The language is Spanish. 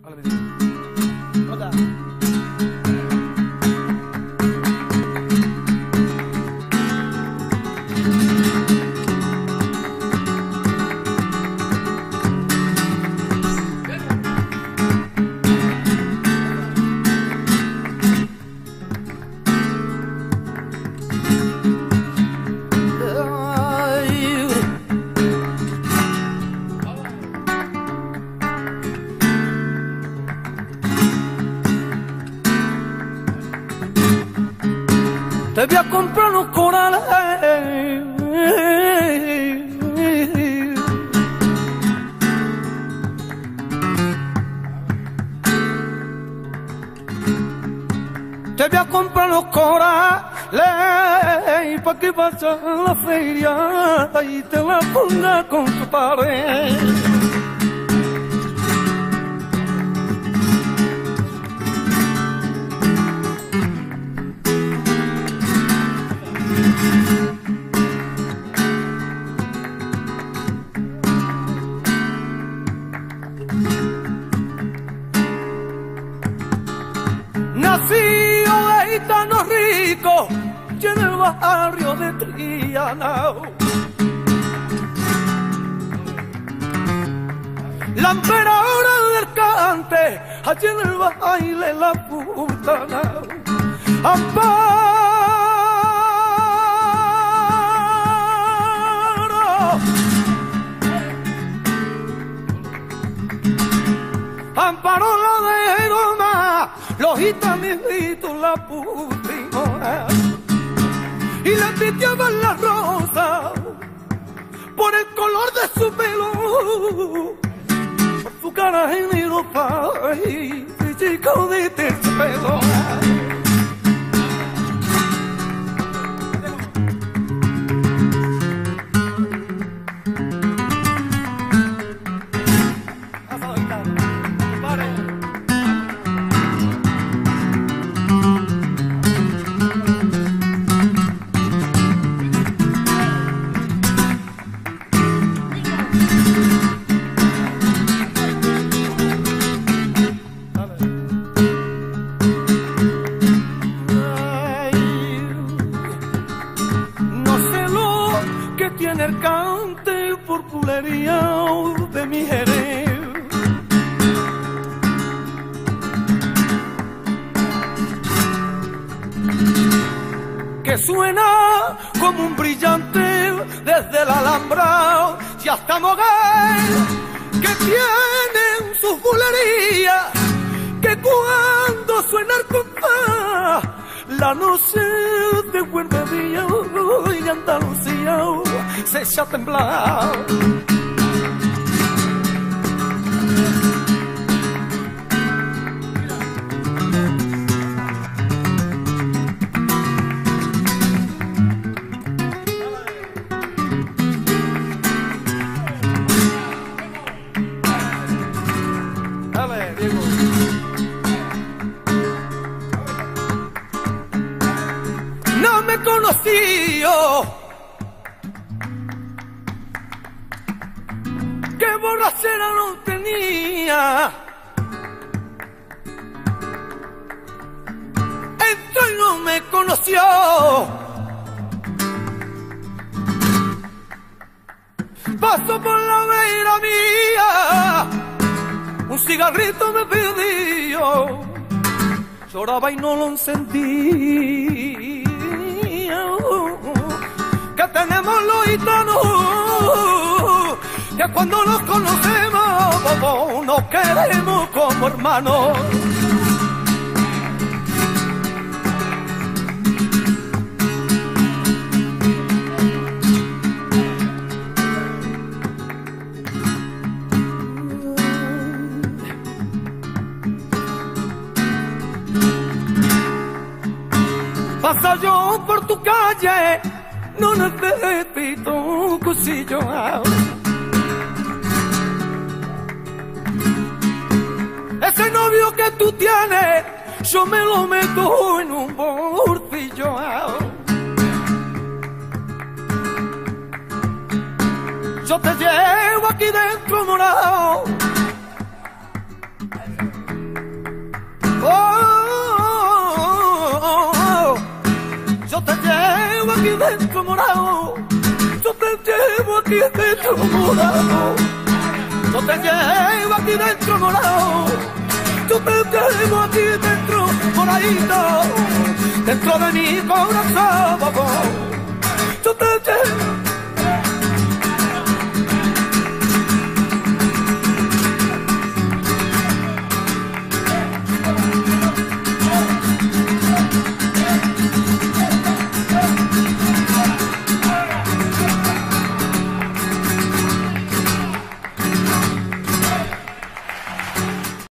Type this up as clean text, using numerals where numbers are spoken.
Te voy a comprar unos corales, te voy a comprar unos corales pa' que vayas a la feria y te la ponga con tu pared. Nacido de gitano rico y en el barrio de Triana, la emperadora del cante, allí en el baile la putana. Amparo la de Roma, los gitanitos la putimora, y le piteaban la rosa por el color de su pelo, por su cara en Europa y chico de terciopelo. Tiene el cante por pulería de mi Jerez, que suena como un brillante desde la Alhambra y hasta Moguer, que tienen sus bulerías, que cuando suena el compás, la noche de Huervedía y Andalucía se echa a temblar. Dale, Diego. No me conocí yo, qué borrachera no tenía, entró y no me conoció, pasó por la vera mía, un cigarrito me pidió, lloraba y no lo encendí. Que tenemos los gitanos, que cuando nos conocemos nos queremos como hermanos. Pasa yo por tu calle, no necesito un cuchillo. Ese novio que tú tienes, yo me lo meto en un bolsillo. Yo te llevo aquí dentro morado, dentro morado, yo te llevo aquí dentro morado, yo te llevo aquí dentro morado, yo te llevo aquí dentro moradito, dentro de mi corazón.